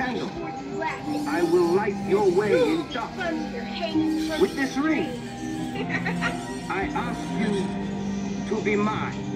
candle. I will light your way in dusk. With this ring, I ask you to be mine.